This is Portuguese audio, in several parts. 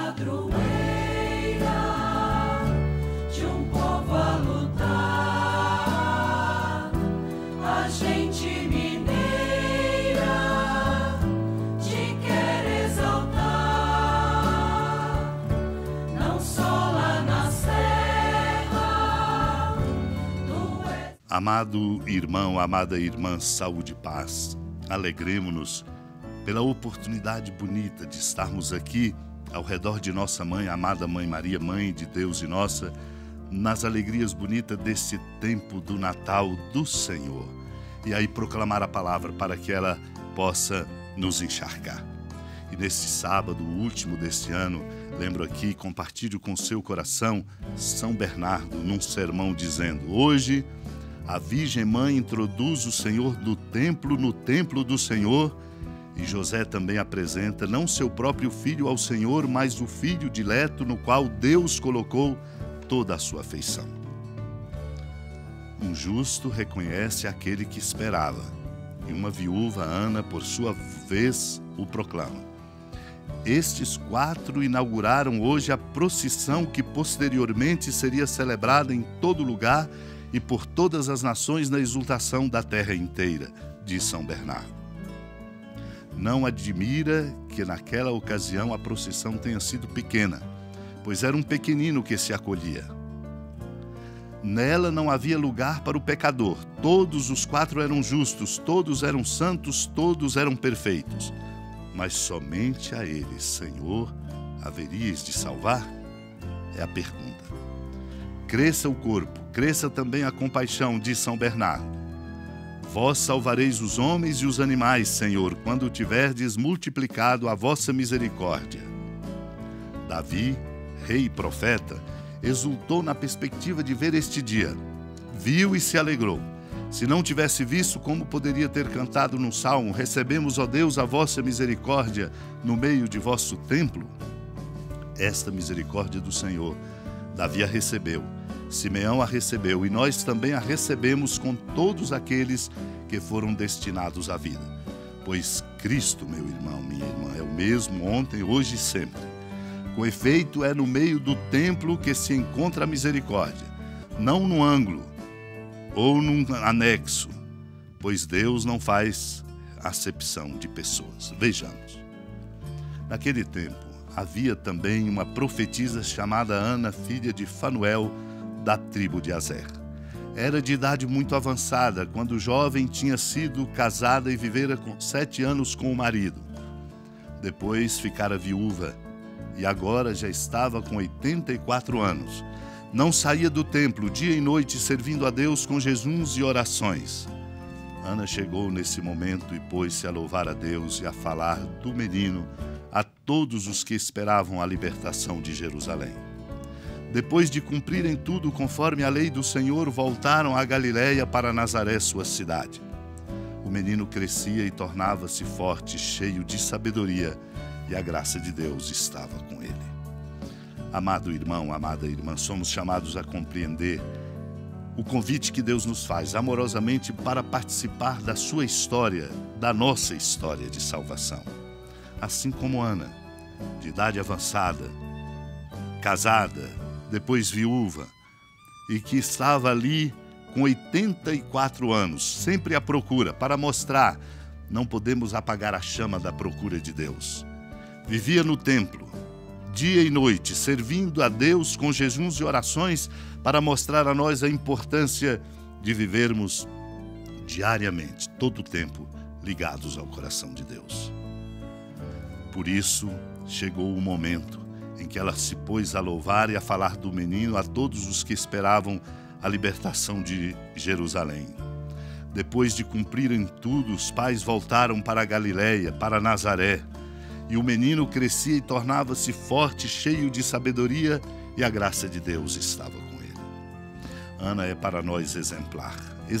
padroeira de um povo a lutar, a gente mineira te quer exaltar, não só lá na serra, tu és... Amado irmão, amada irmã, saúde e paz. Alegremo-nos pela oportunidade bonita de estarmos aqui ao redor de nossa mãe, a amada Mãe Maria, Mãe de Deus e nossa, nas alegrias bonitas desse tempo do Natal do Senhor. E aí proclamar a palavra para que ela possa nos encharcar. E nesse sábado, o último deste ano, lembro aqui, compartilho com seu coração São Bernardo num sermão dizendo: hoje a Virgem Mãe introduz o Senhor no templo do Senhor, e José também apresenta não seu próprio filho ao Senhor, mas o filho dileto no qual Deus colocou toda a sua afeição. Um justo reconhece aquele que esperava, e uma viúva, Ana, por sua vez, o proclama. Estes 4 inauguraram hoje a procissão que posteriormente seria celebrada em todo lugar e por todas as nações na exultação da terra inteira, diz São Bernardo. Não admira que naquela ocasião a procissão tenha sido pequena, pois era um pequenino que se acolhia. Nela não havia lugar para o pecador. Todos os 4 eram justos, todos eram santos, todos eram perfeitos. Mas somente a ele, Senhor, haveríeis de salvar? É a pergunta. Cresça o corpo, cresça também a compaixão, diz São Bernardo. Vós salvareis os homens e os animais, Senhor, quando tiverdes multiplicado a vossa misericórdia. Davi, rei e profeta, exultou na perspectiva de ver este dia. Viu e se alegrou. Se não tivesse visto, como poderia ter cantado no salmo: recebemos, ó Deus, a vossa misericórdia no meio de vosso templo? Esta misericórdia do Senhor, Davi a recebeu, Simeão a recebeu, e nós também a recebemos com todos aqueles que foram destinados à vida. Pois Cristo, meu irmão, minha irmã, é o mesmo ontem, hoje e sempre. Com efeito, é no meio do templo que se encontra a misericórdia, não no ângulo ou num anexo, pois Deus não faz acepção de pessoas. Vejamos. Naquele tempo, havia também uma profetisa chamada Ana, filha de Fanuel, da tribo de Aser. Era de idade muito avançada, quando jovem tinha sido casada e vivera com 7 anos com o marido. Depois ficara viúva, e agora já estava com 84 anos. Não saía do templo dia e noite, servindo a Deus com jejuns e orações. Ana chegou nesse momento e pôs-se a louvar a Deus e a falar do menino a todos os que esperavam a libertação de Jerusalém. Depois de cumprirem tudo conforme a lei do Senhor, voltaram a Galiléia para Nazaré, sua cidade. O menino crescia e tornava-se forte, cheio de sabedoria, e a graça de Deus estava com ele. Amado irmão, amada irmã, somos chamados a compreender o convite que Deus nos faz amorosamente para participar da sua história, da nossa história de salvação. Assim como Ana, de idade avançada, casada, depois viúva, e que estava ali com 84 anos, sempre à procura, para mostrar: não podemos apagar a chama da procura de Deus. Vivia no templo, dia e noite, servindo a Deus com jejuns e orações, para mostrar a nós a importância de vivermos diariamente, todo o tempo, ligados ao coração de Deus. Por isso, chegou o momento em que ela se pôs a louvar e a falar do menino a todos os que esperavam a libertação de Jerusalém. Depois de cumprirem tudo, os pais voltaram para a Galiléia, para Nazaré, e o menino crescia e tornava-se forte, cheio de sabedoria, e a graça de Deus estava com ele. Ana é para nós exemplar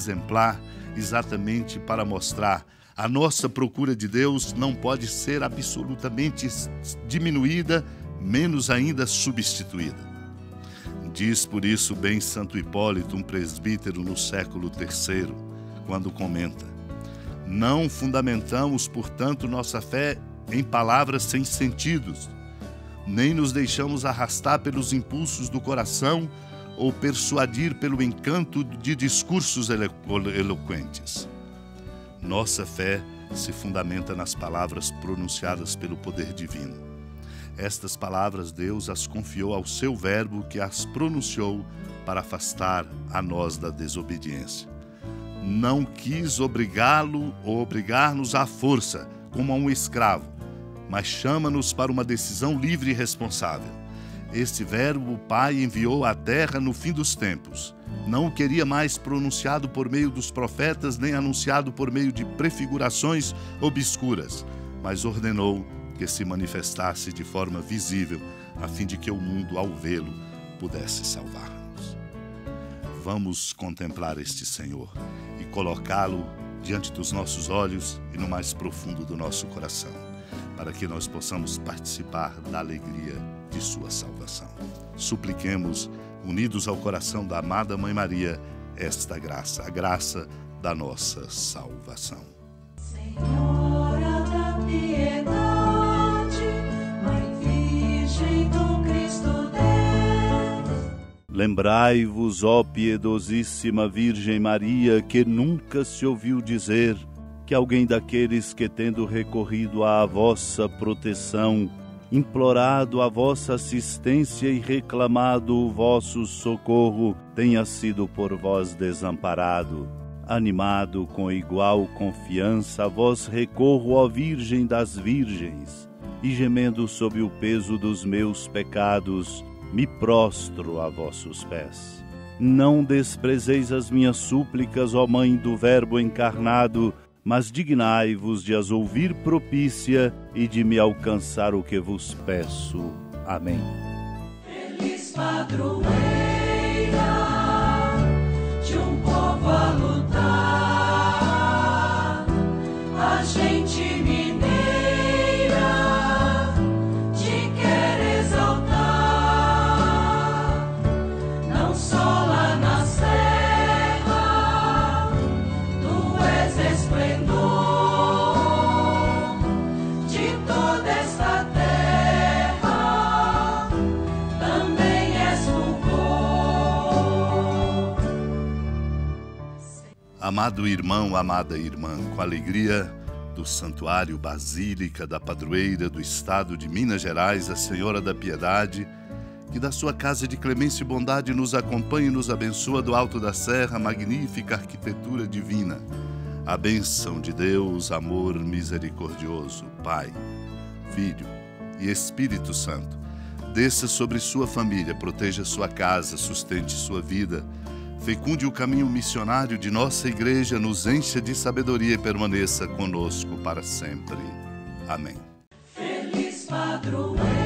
exatamente para mostrar: a nossa procura de Deus não pode ser absolutamente diminuída, menos ainda substituída. Diz por isso bem Santo Hipólito, um presbítero no século III, quando comenta: não fundamentamos, portanto, nossa fé em palavras sem sentidos, nem nos deixamos arrastar pelos impulsos do coração ou persuadir pelo encanto de discursos eloquentes. Nossa fé se fundamenta nas palavras pronunciadas pelo poder divino. Estas palavras Deus as confiou ao seu Verbo, que as pronunciou para afastar a nós da desobediência. Não quis obrigá-lo ou obrigar-nos à força, como a um escravo, mas chama-nos para uma decisão livre e responsável. Este Verbo o Pai enviou à terra no fim dos tempos. Não o queria mais pronunciado por meio dos profetas, nem anunciado por meio de prefigurações obscuras, mas ordenou que se manifestasse de forma visível, a fim de que o mundo, ao vê-lo, pudesse salvar-nos. Vamos contemplar este Senhor e colocá-lo diante dos nossos olhos e no mais profundo do nosso coração, para que nós possamos participar da alegria de sua salvação. Supliquemos, unidos ao coração da amada Mãe Maria, esta graça, a graça da nossa salvação. Senhora da piedade, Mãe Virgem do Cristo Deus. Lembrai-vos, ó piedosíssima Virgem Maria, que nunca se ouviu dizer que alguém daqueles que, tendo recorrido à vossa proteção, implorado a vossa assistência e reclamado o vosso socorro, tenha sido por vós desamparado. Animado com igual confiança, a vós recorro, ó Virgem das Virgens, e gemendo sob o peso dos meus pecados, me prostro a vossos pés. Não desprezeis as minhas súplicas, ó Mãe do Verbo encarnado, mas dignai-vos de as ouvir propícia e de me alcançar o que vos peço. Amém. Feliz padroeira de um povo a lutar, a gente mineira te quer exaltar, não só lá na serra, tu és esplendor de toda esta terra, também és fulgor. Amado irmão, amada irmã, com alegria do Santuário Basílica da Padroeira do Estado de Minas Gerais, a Senhora da Piedade, que da sua casa de clemência e bondade nos acompanhe e nos abençoa do alto da serra, magnífica arquitetura divina. A bênção de Deus, amor misericordioso, Pai, Filho e Espírito Santo, desça sobre sua família, proteja sua casa, sustente sua vida, fecunde o caminho missionário de nossa igreja, nos encha de sabedoria e permaneça conosco para sempre. Amém. Feliz padroeira